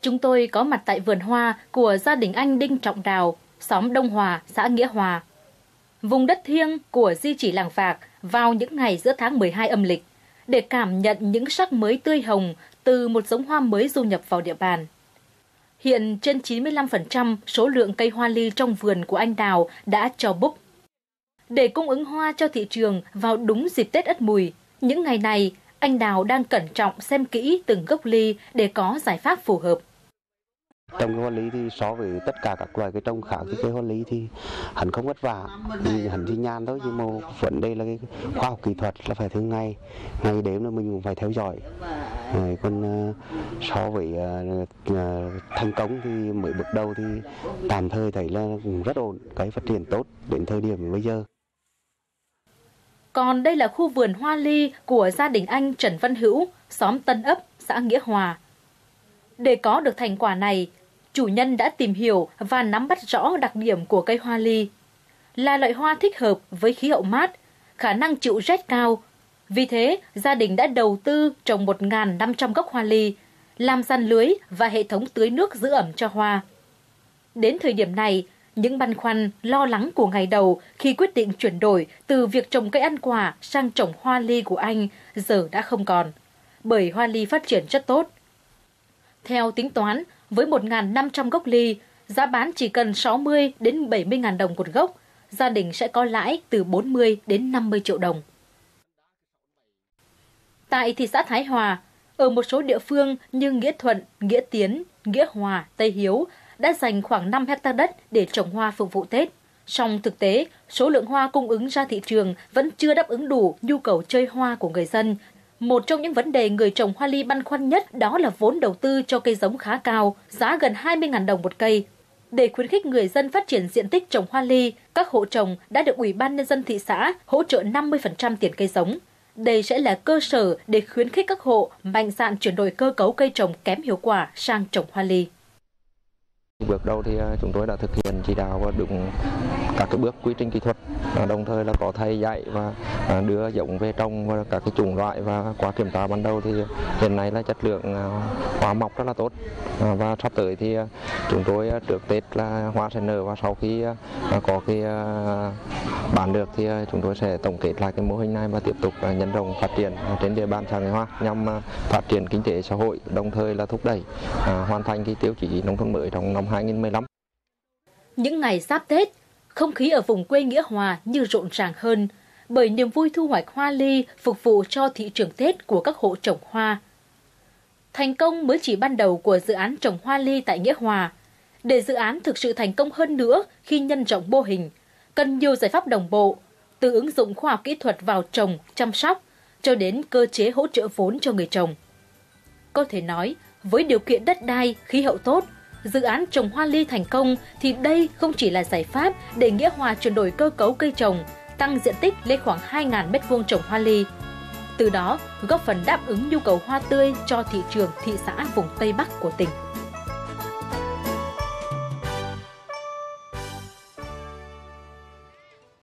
Chúng tôi có mặt tại vườn hoa của gia đình anh Đinh Trọng Đào, xóm Đông Hòa, xã Nghĩa Hòa. Vùng đất thiêng của di chỉ làng Vạc vào những ngày giữa tháng 12 âm lịch để cảm nhận những sắc mới tươi hồng từ một giống hoa mới du nhập vào địa bàn. Hiện trên 95% số lượng cây hoa ly trong vườn của anh Đào đã cho búp. Để cung ứng hoa cho thị trường vào đúng dịp Tết Ất Mùi, những ngày này anh Đào đang cẩn trọng xem kỹ từng gốc ly để có giải pháp phù hợp. Trồng hoa lý thì so với tất cả các loài cây trồng khác thì cây hoa lý thì hẳn không vất vả, hẳn chỉ nhàn thôi, nhưng mà vấn đề là cái khoa học kỹ thuật là phải thường ngày đêm là mình cũng phải theo dõi. Còn so với thành công thì mới bước đầu thì tạm thời thấy là cũng rất ổn, cây phát triển tốt đến thời điểm bây giờ. Còn đây là khu vườn hoa ly của gia đình anh Trần Văn Hữu, xóm Tân Ấp, xã Nghĩa Hòa. Để có được thành quả này, chủ nhân đã tìm hiểu và nắm bắt rõ đặc điểm của cây hoa ly. Là loại hoa thích hợp với khí hậu mát, khả năng chịu rét cao. Vì thế, gia đình đã đầu tư trồng 1.500 gốc hoa ly, làm giàn lưới và hệ thống tưới nước giữ ẩm cho hoa. Đến thời điểm này, những băn khoăn, lo lắng của ngày đầu khi quyết định chuyển đổi từ việc trồng cây ăn quả sang trồng hoa ly của anh giờ đã không còn, bởi hoa ly phát triển rất tốt. Theo tính toán, với 1.500 gốc ly, giá bán chỉ cần 60 đến 70 ngàn đồng một gốc, gia đình sẽ có lãi từ 40 đến 50 triệu đồng. Tại thị xã Thái Hòa, ở một số địa phương như Nghĩa Thuận, Nghĩa Tiến, Nghĩa Hòa, Tây Hiếu đã dành khoảng 5 hectare đất để trồng hoa phục vụ Tết. Song thực tế, số lượng hoa cung ứng ra thị trường vẫn chưa đáp ứng đủ nhu cầu chơi hoa của người dân. Một trong những vấn đề người trồng hoa ly băn khoăn nhất đó là vốn đầu tư cho cây giống khá cao, giá gần 20.000 đồng một cây. Để khuyến khích người dân phát triển diện tích trồng hoa ly, các hộ trồng đã được Ủy ban Nhân dân thị xã hỗ trợ 50% tiền cây giống. Đây sẽ là cơ sở để khuyến khích các hộ mạnh dạn chuyển đổi cơ cấu cây trồng kém hiệu quả sang trồng hoa ly. Bước đầu thì chúng tôi đã thực hiện chỉ đạo đúng các cái bước quy trình kỹ thuật, đồng thời là có thầy dạy và đưa giống về trồng và các cái chủng loại, và qua kiểm tra ban đầu thì hiện nay là chất lượng hoa mọc rất là tốt, và sắp tới thì chúng tôi trước Tết là hoa sẽ nở, và sau khi có cái bán được thì chúng tôi sẽ tổng kết lại cái mô hình này và tiếp tục nhân rộng phát triển trên địa bàn xã Nghĩa Hòa nhằm phát triển kinh tế xã hội, đồng thời là thúc đẩy hoàn thành cái tiêu chí nông thôn mới trong năm 2015. Những ngày giáp Tết, không khí ở vùng quê Nghĩa Hòa như rộn ràng hơn bởi niềm vui thu hoạch hoa ly phục vụ cho thị trường Tết của các hộ trồng hoa. Thành công mới chỉ ban đầu của dự án trồng hoa ly tại Nghĩa Hòa. Để dự án thực sự thành công hơn nữa khi nhân rộng mô hình, cần nhiều giải pháp đồng bộ, từ ứng dụng khoa học kỹ thuật vào trồng, chăm sóc, cho đến cơ chế hỗ trợ vốn cho người trồng. Có thể nói, với điều kiện đất đai, khí hậu tốt, dự án trồng hoa ly thành công thì đây không chỉ là giải pháp để Nghĩa Hòa chuyển đổi cơ cấu cây trồng, tăng diện tích lên khoảng 2.000 m² trồng hoa ly. Từ đó, góp phần đáp ứng nhu cầu hoa tươi cho thị trường thị xã vùng Tây Bắc của tỉnh.